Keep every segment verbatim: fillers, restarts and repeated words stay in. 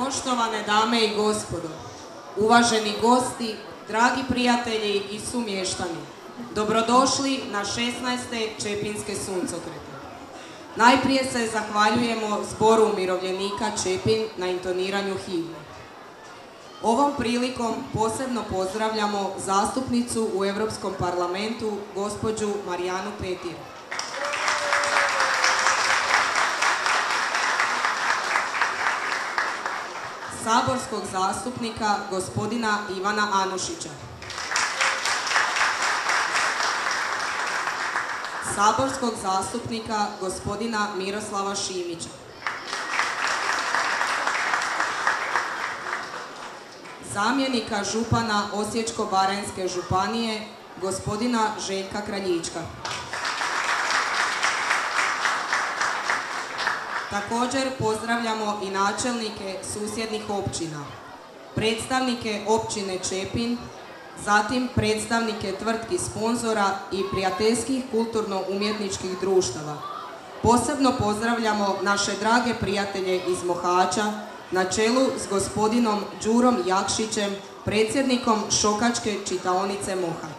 Poštovane dame i gospodo, uvaženi gosti, dragi prijatelji i sumještani, dobrodošli na šesnaeste Čepinske suncokrete. Najprije se zahvaljujemo Zboru umirovljenika Čepin na intoniranju himne. Ovom prilikom posebno pozdravljamo zastupnicu u Europskom parlamentu, gospođu Marijanu Petir. Saborskog zastupnika gospodina Ivana Anušića. Saborskog zastupnika gospodina Miroslava Šimića. Zamjenika župana Osječko-baranjske županije gospodina Željka Kraljička. Također pozdravljamo i načelnike susjednih općina, predstavnike općine Čepin, zatim predstavnike tvrtki sponzora i prijateljskih kulturno-umjetničkih društava. Posebno pozdravljamo naše drage prijatelje iz Mohača, na čelu s gospodinom Đurom Jakšićem, predsjednikom Šokačke čitaonice Mohač.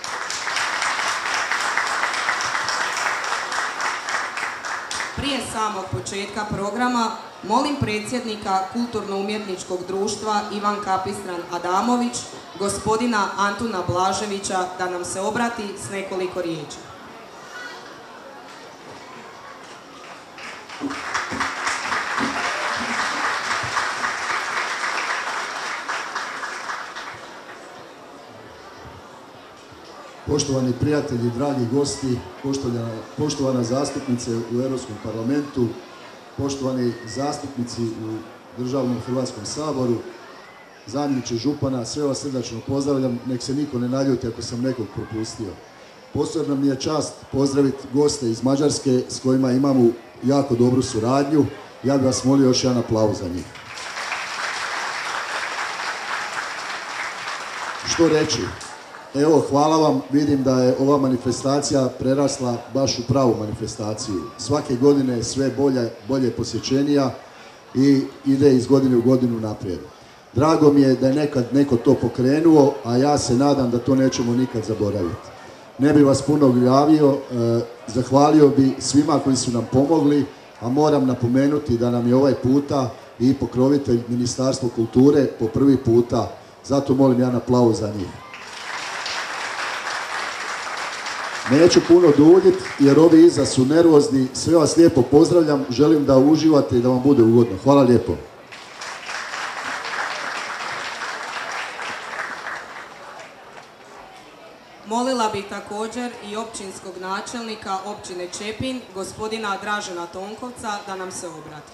Prije samog početka programa molim predsjednika Kulturno-umjetničkog društva Ivan Kapistran Adamović, gospodina Antuna Blaževića, da nam se obrati s nekoliko riječi. Poštovani prijatelji, dragi gosti, poštovana, poštovana zastupnice u Europskom parlamentu, poštovani zastupnici u Državnom Hrvatskom saboru, zamjeniče župana, sve vas srdačno pozdravljam, nek se niko ne naljuti ako sam nekog propustio. Posebno mi je čast pozdraviti goste iz Mađarske s kojima imamo jako dobru suradnju. Ja bih vas molio još jedan aplauz za njih. Što reći? Evo, hvala vam, vidim da je ova manifestacija prerasla baš u pravu manifestaciju. Svake godine je sve bolje, bolje posjećenija i ide iz godine u godinu naprijed. Drago mi je da je nekad neko to pokrenuo, a ja se nadam da to nećemo nikad zaboraviti. Ne bi vas puno javio, eh, zahvalio bi svima koji su nam pomogli, a moram napomenuti da nam je ovaj puta i pokrovitelj Ministarstvo kulture po prvi puta, zato molim jedan aplauz za njih. Neću puno duljiti jer ovi iza su nervozni. Sve vas lijepo pozdravljam, želim da uživate i da vam bude ugodno. Hvala lijepo. Molila bih također i općinskog načelnika općine Čepin, gospodina Dražena Tonkovca, da nam se obrati.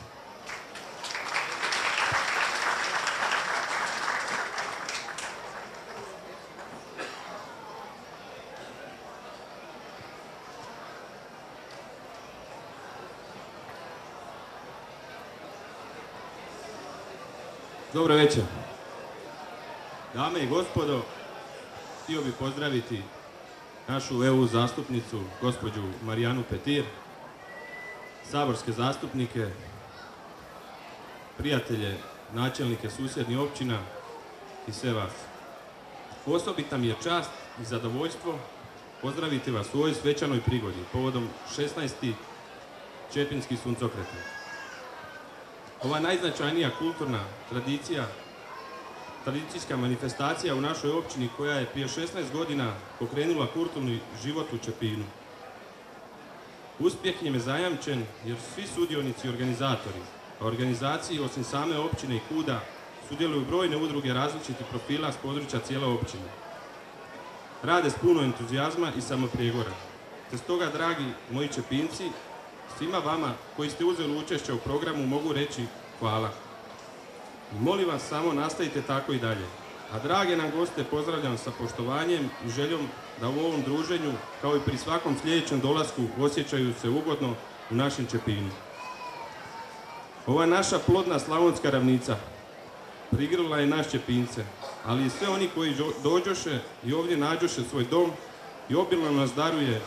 Dobro večer. Dame i gospodo, htio bih pozdraviti našu E U zastupnicu, gospođu Marijanu Petir, saborske zastupnike, prijatelje, načelnike susjednih općina i sve vas. Osobita mi je čast i zadovoljstvo pozdraviti vas u ovoj svečanoj prigodi povodom šesnaeste Čepinskih suncokreta. Ova najznačajnija kulturna tradicija, tradicijska manifestacija u našoj općini koja je prije šesnaest godina pokrenula kulturni život u Čepinu. Uspjeh im je zajamčen jer svi sudionici i organizatori, a organizaciji osim same općine i kuda sudjeluju brojne udruge različitih profila s područja cijele općine. Rade s puno entuzijazma i samoprijegora. Te stoga, dragi moji Čepinci, svima vama koji ste uzeli učešće u programu mogu reći hvala. I molim vas samo nastavite tako i dalje. A drage nam goste pozdravljam sa poštovanjem i željom da u ovom druženju, kao i pri svakom sljedećem dolasku, osjećaju se ugodno u našem Čepinu. Ova naša plodna slavonska ravnica prigrlila je naš Čepince, ali i sve oni koji dođoše i ovdje nađoše svoj dom i obilno nas daruje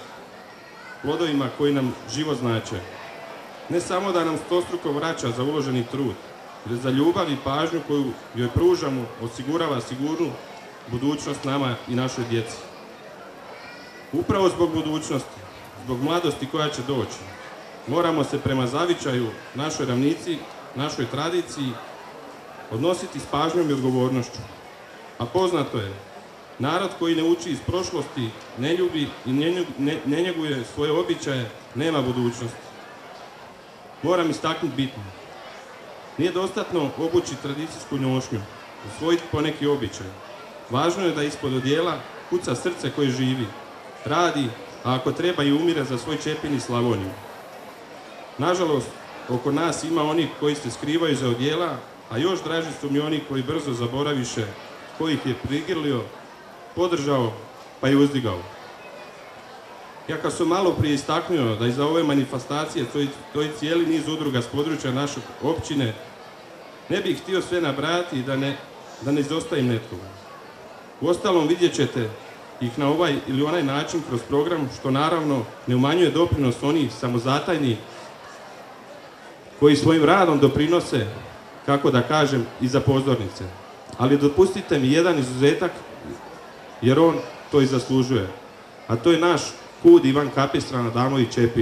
plodovima koji nam život znače. Ne samo da nam stostruko vraća za uloženi trud, za ljubav i pažnju koju joj pružamo osigurava sigurnu budućnost nama i našoj djeci. Upravo zbog budućnosti, zbog mladosti koja će doći, moramo se prema zavičaju, našoj ravnici, našoj tradiciji odnositi s pažnjom i odgovornošću. A poznato je, narod koji ne uči iz prošlosti, ne ljubi i ne, ne, ne njeguje svoje običaje, nema budućnosti. Moram istaknuti bitno. Nije dostatno obući tradicijsku nošnju, usvojiti poneki običaj. Važno je da ispod odijela kuca srce koje živi, radi, a ako treba i umire za svoj Čepin i Slavoniju. Nažalost, oko nas ima onih koji se skrivaju za odijela, a još draži su mi oni koji brzo zaboraviše, kojih je prigrlio, podržao pa i uzdigao. Ja kad sam malo prije istaknuo da iza ove manifestacije to je cijeli niz udruga s područja naše općine, ne bih htio sve nabrajati da ne, da ne izostavim netkoga. Uostalom vidjet ćete ih na ovaj ili onaj način kroz program, što naravno ne umanjuje doprinos onih samozatajnih koji svojim radom doprinose, kako da kažem, i za pozornice. Ali dopustite mi jedan izuzetak, jer on to i zaslužuje. A to je naš kud Ivan Kapistran Adamović Čepin.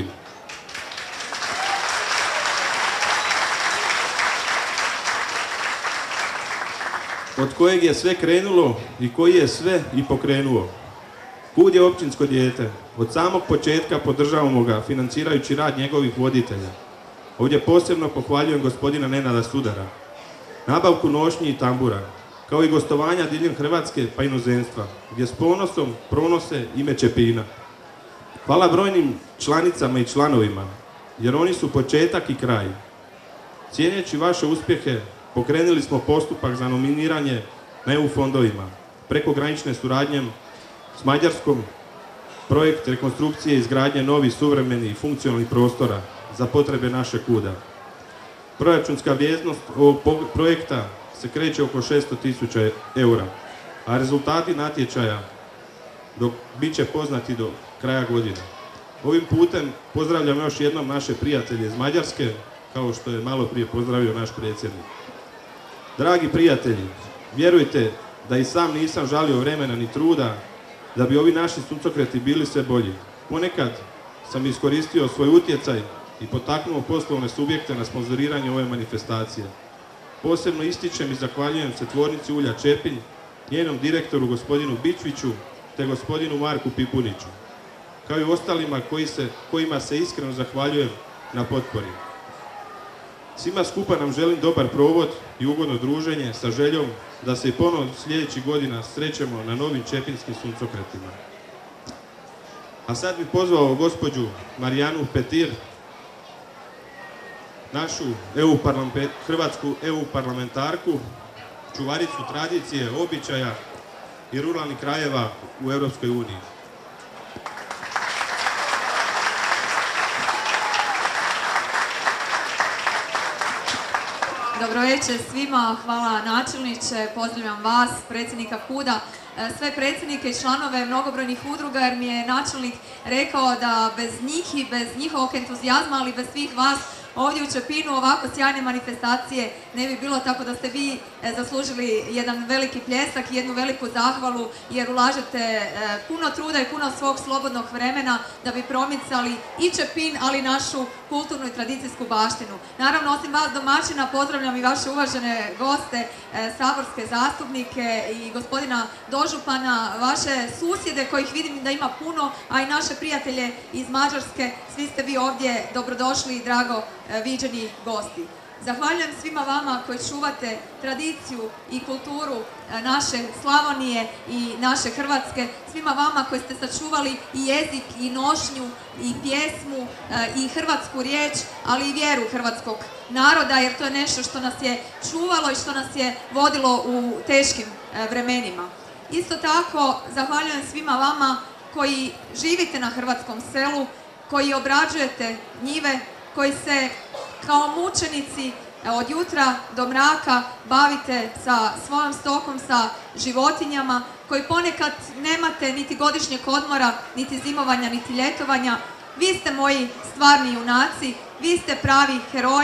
Od kojeg je sve krenulo i koji je sve i pokrenuo. Kud je općinsko dijete. Od samog početka podržavamo ga, financirajući rad njegovih voditelja. Ovdje posebno pohvaljujem gospodina Nenada Sudara, nabavku nošnji i tambura, kao i gostovanja diljem Hrvatske pa inozemstva, gdje s ponosom pronose ime Čepina. Hvala brojnim članicama i članovima, jer oni su početak i kraj. Cijeneći vaše uspjehe, pokrenuli smo postupak za nominiranje na E U fondovima, prekogranične suradnje s Mađarskom, projekt rekonstrukcije i izgradnje novih suvremenih i funkcionalnih prostora za potrebe naše kuda. Proračunska vrijednost ovog projekta se kreće oko šesto tisuća eura, a rezultati natječaja dok bit će poznati do kraja godine. Ovim putem pozdravljam još jednom naše prijatelje iz Mađarske, kao što je malo prije pozdravio naš predsjednik. Dragi prijatelji, vjerujte da i sam nisam žalio vremena ni truda da bi ovi naši suncokreti bili sve bolji. Ponekad sam iskoristio svoj utjecaj i potaknuo poslovne subjekte na sponzoriranje ove manifestacije. Posebno ističem i zahvaljujem se tvornici ulja Čepin, njenom direktoru gospodinu Bičviću te gospodinu Marku Pipuniću, kao i ostalima koji se, kojima se iskreno zahvaljujem na potpori. Svima skupa nam želim dobar provod i ugodno druženje sa željom da se i ponovno sljedećih godina srećemo na novim čepinskim suncokretima. A sad bih pozvao gospođu Marijanu Petir, našu E U hrvatsku E U parlamentarku, čuvaricu tradicije, običaja i ruralnih krajeva u Europskoj uniji. Dobro večer svima, hvala načelniče, pozdravljam vas, predsjednika kuda, sve predsjednike i članove mnogobrojnih udruga, jer mi je načelnik rekao da bez njih i bez njihovog entuzijazma, ali bez svih vas ovdje u Čepinu ovako sjajne manifestacije ne bi bilo, tako da ste vi zaslužili jedan veliki pljesak i jednu veliku zahvalu, jer ulažete puno truda i puno svog slobodnog vremena da bi promicali i Čepin, ali i našu kulturnu i tradicijsku baštinu. Naravno, osim vas domaćina, pozdravljam i vaše uvažene goste, saborske zastupnike i gospodina dožupana, vaše susjede kojih vidim da ima puno, a i naše prijatelje iz Mađarske. Svi ste vi ovdje dobrodošli i drago viđeni gosti. Zahvaljujem svima vama koji čuvate tradiciju i kulturu naše Slavonije i naše Hrvatske, svima vama koji ste sačuvali i jezik i nošnju i pjesmu i hrvatsku riječ, ali i vjeru hrvatskog naroda, jer to je nešto što nas je čuvalo i što nas je vodilo u teškim vremenima. Isto tako zahvaljujem svima vama koji živite na hrvatskom selu, koji obrađujete njive, koji se kao mučenici od jutra do mraka bavite sa svojom stokom, sa životinjama, koji ponekad nemate niti godišnjeg odmora, niti zimovanja, niti ljetovanja. Vi ste moji stvarni junaci, vi ste pravi heroji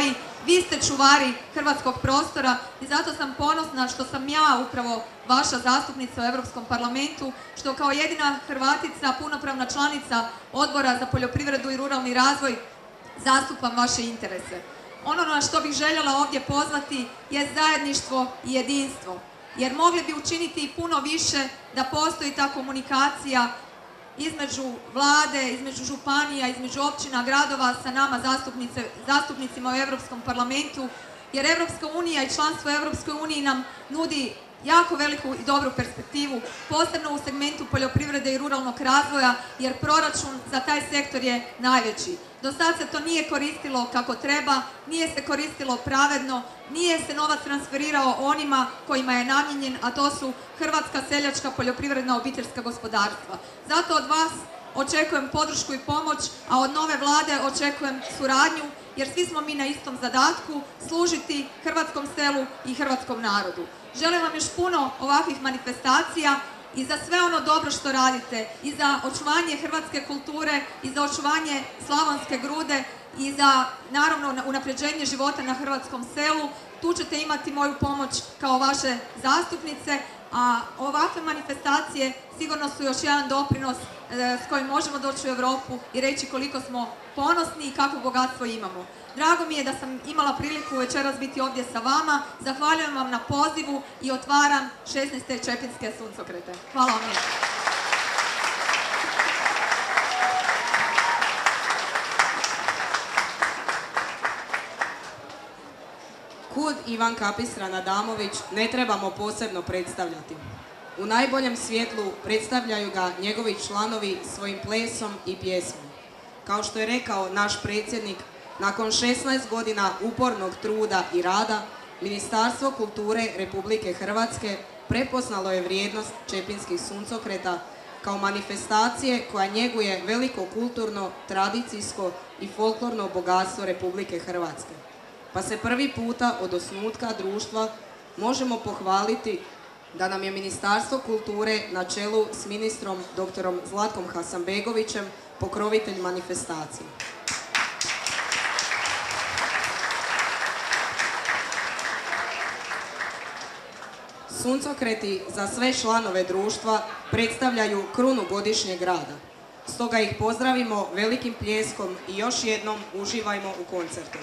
Vi ste čuvari hrvatskog prostora i zato sam ponosna što sam ja upravo vaša zastupnica u Europskom parlamentu, što kao jedina Hrvatica, punopravna članica Odbora za poljoprivredu i ruralni razvoj zastupam vaše interese. Ono na što bih željela ovdje pozvati je zajedništvo i jedinstvo, jer mogli bi učiniti puno više da postoji ta komunikacija između vlade, između županija, između općina, gradova sa nama zastupnicima u Europskom parlamentu, jer Europska unija i članstvo u Europskoj uniji nam nudi jako veliku i dobru perspektivu, posebno u segmentu poljoprivrede i ruralnog razvoja, jer proračun za taj sektor je najveći. Do sad se to nije koristilo kako treba, nije se koristilo pravedno, nije se novac transferirao onima kojima je namijenjen, a to su hrvatska seljačka poljoprivredna obiteljska gospodarstva. Zato od vas očekujem podršku i pomoć, a od nove vlade očekujem suradnju, jer svi smo mi na istom zadatku služiti hrvatskom selu i hrvatskom narodu. Želim vam još puno ovakvih manifestacija i za sve ono dobro što radite, i za očuvanje hrvatske kulture, i za očuvanje slavonske grude, i za, naravno, unapređenje života na hrvatskom selu. Tu ćete imati moju pomoć kao vaše zastupnice, a ovakve manifestacije sigurno su još jedan doprinos s kojim možemo doći u Europu i reći koliko smo ponosni i kakvo bogatstvo imamo. Drago mi je da sam imala priliku večeras biti ovdje sa vama. Zahvaljujem vam na pozivu i otvaram šesnaeste Čepinske suncokrete. Hvala vam lijepo. Kud Ivan Kapistran Adamović ne trebamo posebno predstavljati. U najboljem svjetlu predstavljaju ga njegovi članovi svojim plesom i pjesmom. Kao što je rekao naš predsjednik, nakon šesnaest godina upornog truda i rada, Ministarstvo kulture Republike Hrvatske prepoznalo je vrijednost Čepinskih suncokreta kao manifestacije koja njeguje veliko kulturno, tradicijsko i folklorno bogatstvo Republike Hrvatske. Pa se prvi puta od osnutka društva možemo pohvaliti da nam je Ministarstvo kulture na čelu s ministrom doktorom Zlatkom Hasanbegovićem pokrovitelj manifestacije. Suncokreti za sve članove društva predstavljaju krunu godišnjeg rada. Stoga ih pozdravimo velikim pljeskom i još jednom uživajmo u koncertu.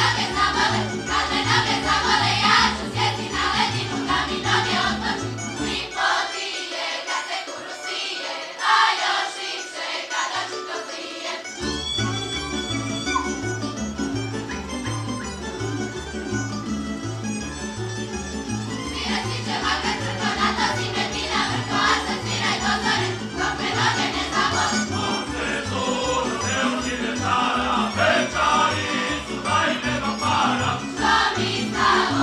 Para, što mi stalo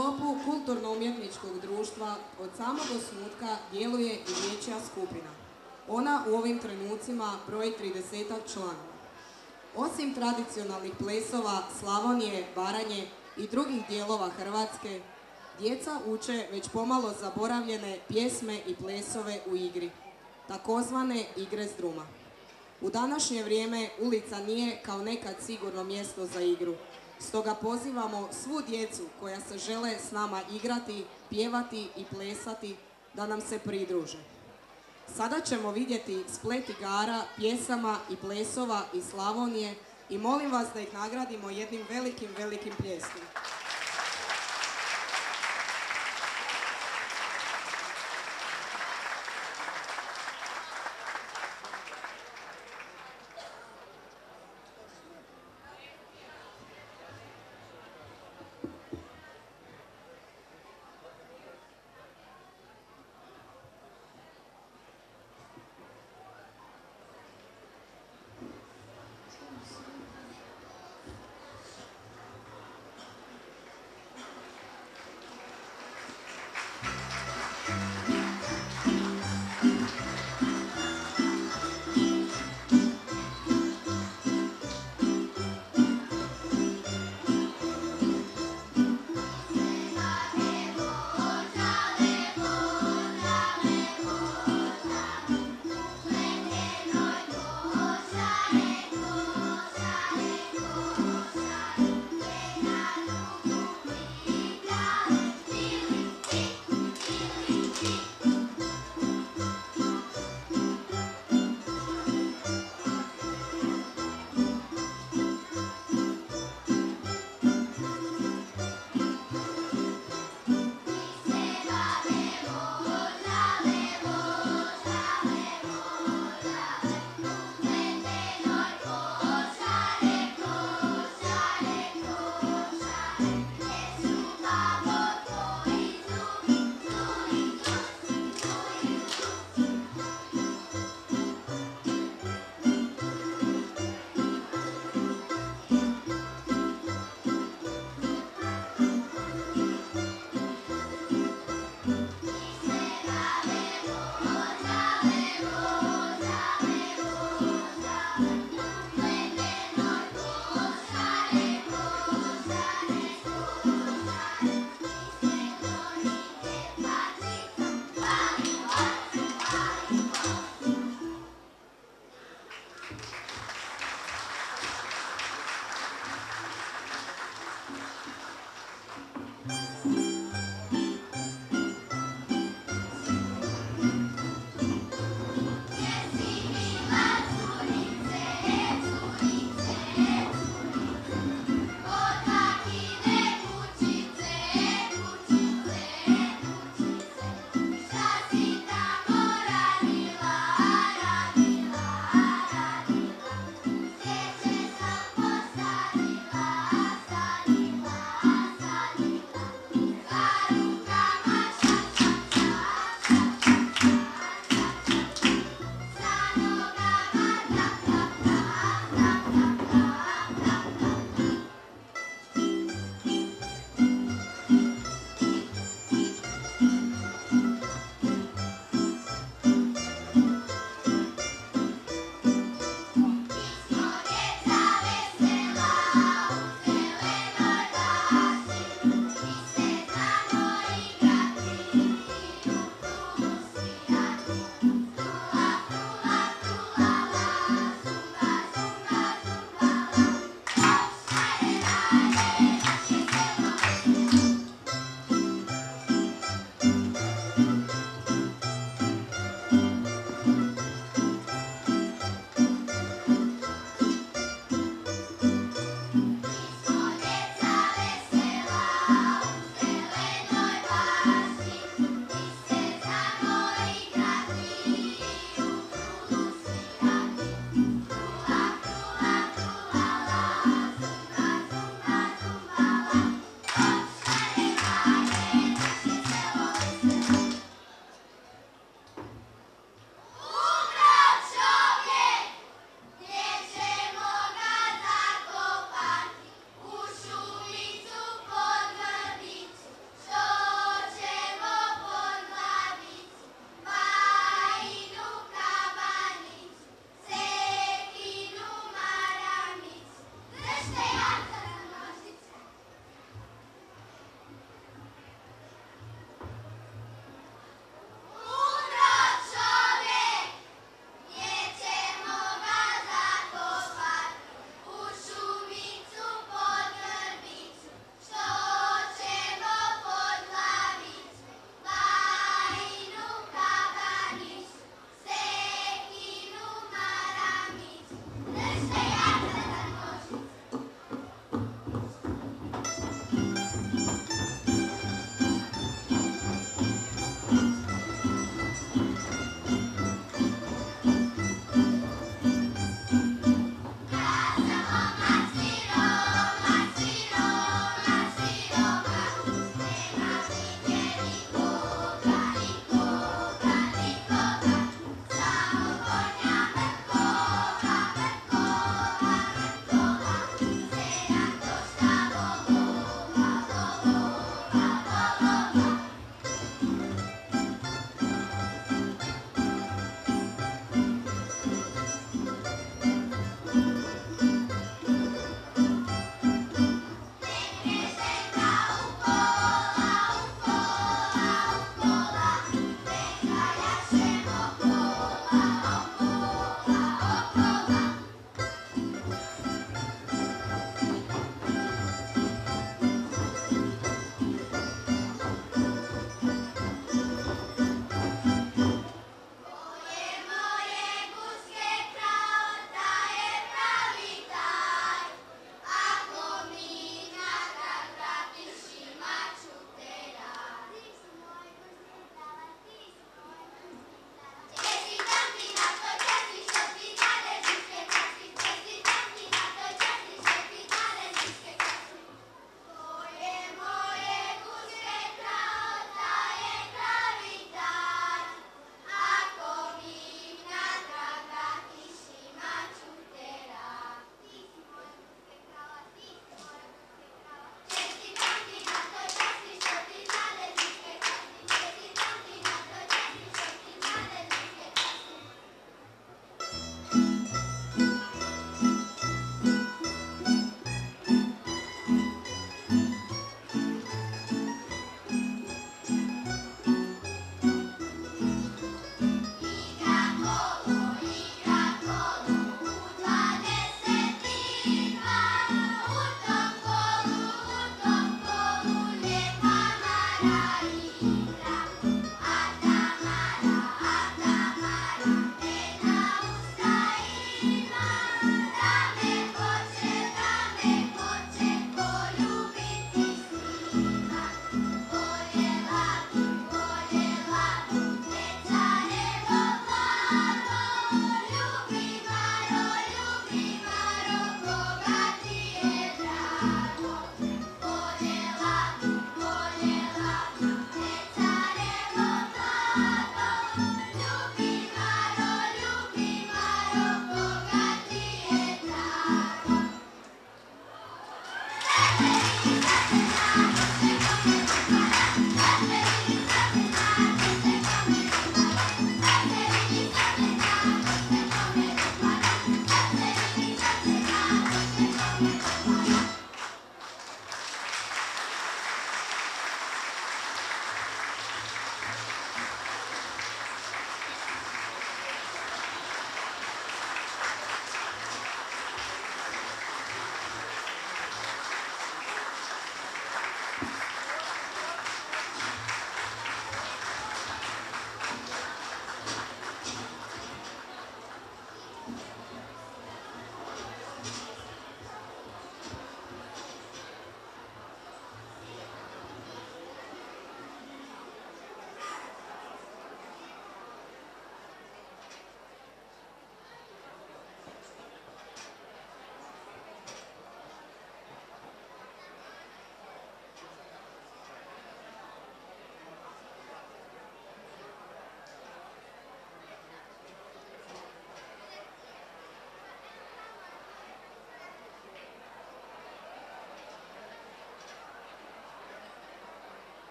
sklopu kulturno-umjetničkog društva od samog osnutka djeluje i dječja skupina. Ona u ovim trenucima broji tridesetak članova. Osim tradicionalnih plesova Slavonije, Baranje i drugih dijelova Hrvatske, djeca uče već pomalo zaboravljene pjesme i plesove u igri, takozvane igre s druma. U današnje vrijeme ulica nije kao nekad sigurno mjesto za igru. Stoga pozivamo svu djecu koja se žele s nama igrati, pjevati i plesati da nam se pridruže. Sada ćemo vidjeti splet igara, pjesama i plesova iz Slavonije i molim vas da ih nagradimo jednim velikim, velikim pljeskom.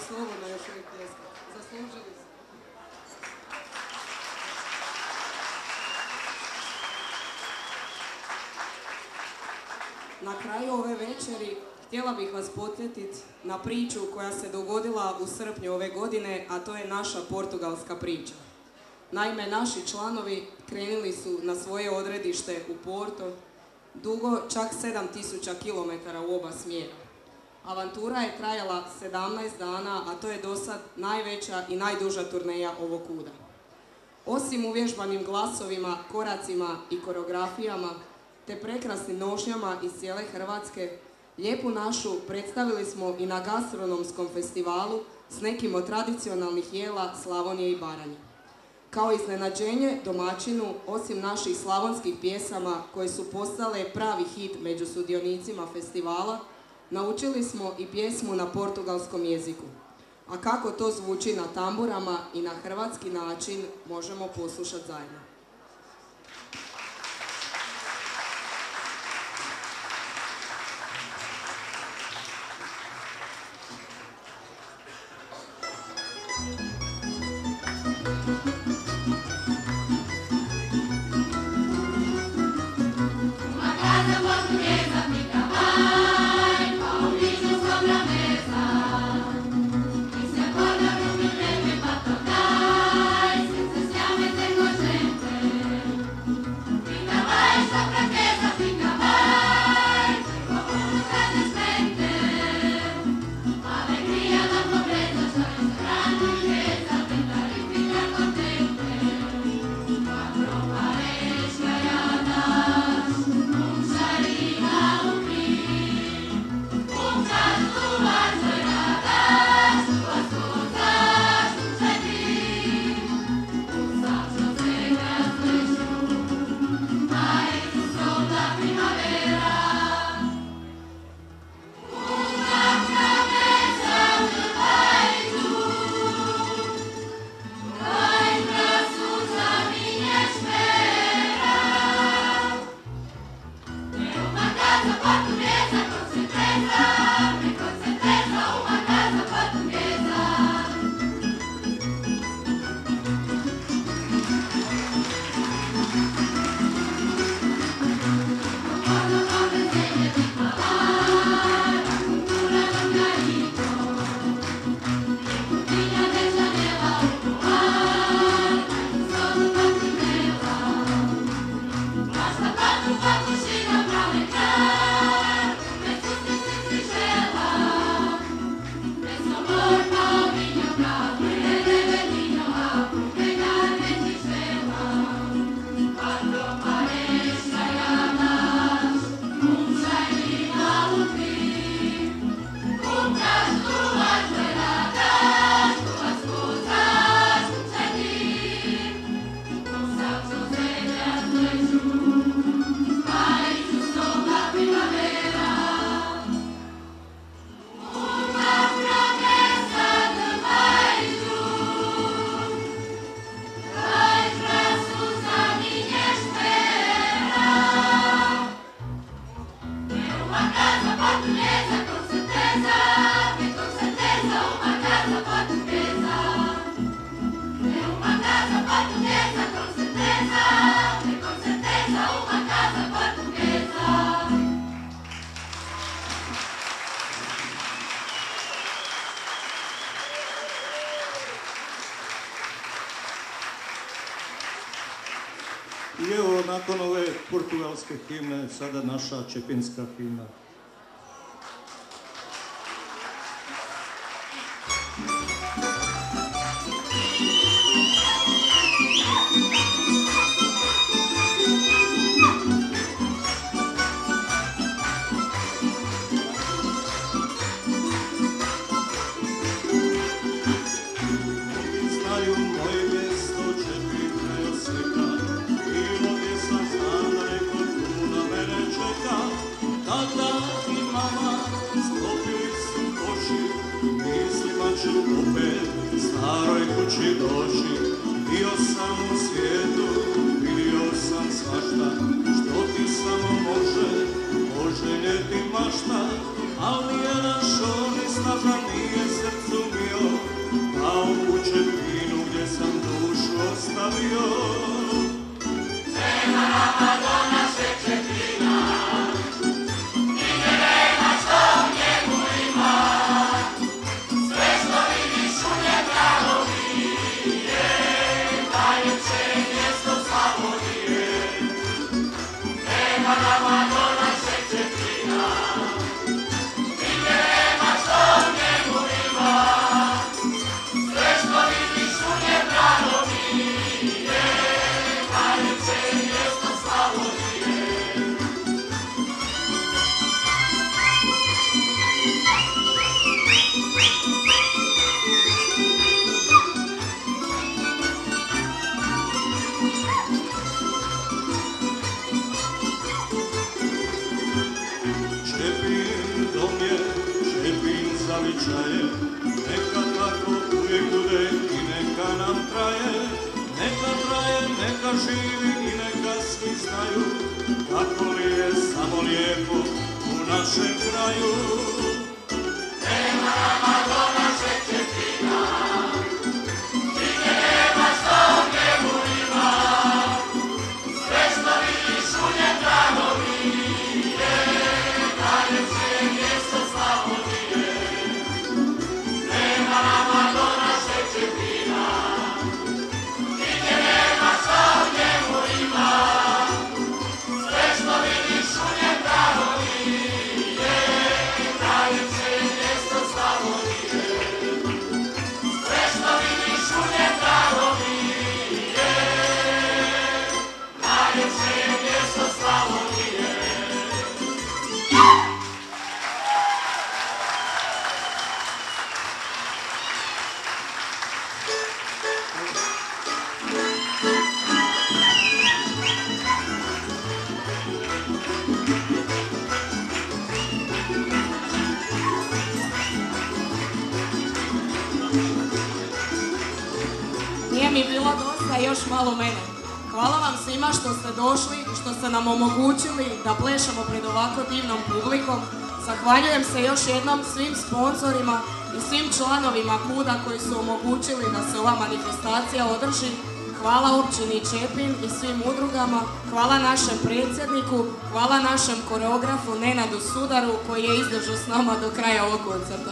slobodno još uvijek pljeskati. Zaslužili su. Na kraju ove večeri htjela bih vas podsjetiti na priču koja se dogodila u srpnju ove godine, a to je naša portugalska priča. Naime, naši članovi krenuli su na svoje odredište u Porto, dugo čak sedam tisuća kilometara u oba smjera. Avantura je trajala sedamnaest dana, a to je dosad najveća i najduža turneja ovog kuda. Osim uvježbanim glasovima, koracima i koreografijama, te prekrasnim nošnjama iz cijele Hrvatske, Lijepu našu predstavili smo i na gastronomskom festivalu s nekim od tradicionalnih jela Slavonije i Baranje. Kao iznenađenje domaćinu, osim naših slavonskih pjesama koje su postale pravi hit među sudionicima festivala, naučili smo i pjesmu na portugalskom jeziku. A kako to zvuči na tamburama i na hrvatski način možemo poslušati zajedno. I evo, nakon ove portugalske himne, sada naša čepinska himna. Znaju moje mjesto Čepine oseka, bilo gdje sam znam da neko tu na mene čeka, tada običaje, neka tako uvijek bude i neka nam traje, neka traje, neka živi i neka svi znaju, kako li je samo lijepo u našem kraju. Nema nama do našeg Čepina, nigdje nema što u njemu ima, sve što vidiš u njem drago mi je, najljepše je mjesto Slavonije. Nema nama do našeg Čepina, nigdje nema što u njemu ima, sve što vidiš u njem drago mi je, najljepše je mjesto Slavonije. Sve što vidiš u njem drago mi je, najljepše je mjesto Slavonije. Nije mi bilo dosta, još malo mene. Hvala vam svima što ste došli i što ste nam omogućili da plešemo pred ovako divnom publikom. Zahvaljujem se još jednom svim sponzorima i svim članovima KUD-a koji su omogućili da se ova manifestacija održi. Hvala općini Čepin i svim udrugama, hvala našem predsjedniku, hvala našem koreografu Nenadu Sudaru koji je izdržao s nama do kraja ovog koncerta.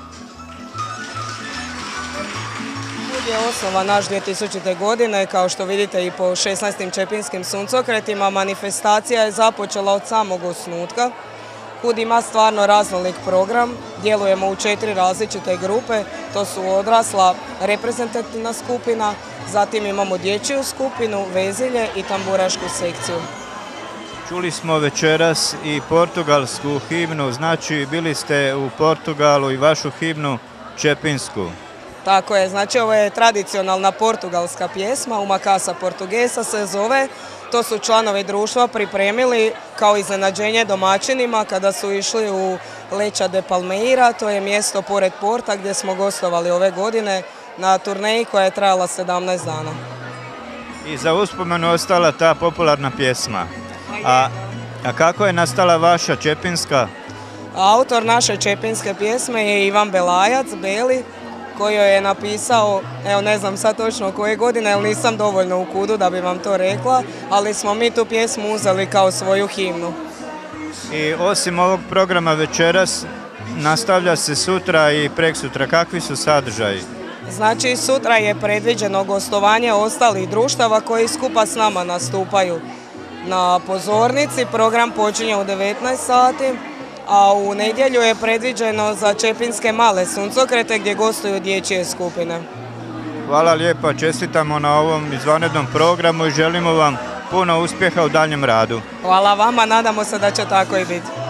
KUD je osnovan naš dvije tisućite. godine, kao što vidite i po šesnaestim Čepinskim suncokretima. Manifestacija je započela od samog osnutka. KUD ima stvarno raznolik program, djelujemo u četiri različite grupe, to su odrasla reprezentativna skupina, zatim imamo dječju skupinu, vezilje i tamburašku sekciju. Čuli smo večeras i portugalsku himnu, znači bili ste u Portugalu i vašu himnu Čepinsku. Tako je, znači ovo je tradicionalna portugalska pjesma, Uma Casa Portuguesa se zove. To su članovi društva pripremili kao iznenađenje domaćinima kada su išli u Leća de Palmeira, to je mjesto pored Porta gdje smo gostovali ove godine na turneji koja je trajala sedamnaest dana. I za uspomenu ostala ta popularna pjesma. A, a kako je nastala vaša čepinska? Autor naše čepinske pjesme je Ivan Belajac, Beli, koji je napisao, evo ne znam sad točno koje godine, jer nisam dovoljno u KUD-u da bi vam to rekla, ali smo mi tu pjesmu uzeli kao svoju himnu. I osim ovog programa večeras, nastavlja se sutra i preksutra. Kakvi su sadržaji? Znači sutra je predviđeno gostovanje ostalih društava koji skupa s nama nastupaju na pozornici. Program počinje u devetnaest sati. A u nedjelju je predviđeno za Čepinske male suncokrete gdje gostuju dječje skupine. Hvala lijepa, čestitamo na ovom izvanrednom programu i želimo vam puno uspjeha u daljem radu. Hvala vama, nadamo se da će tako i biti.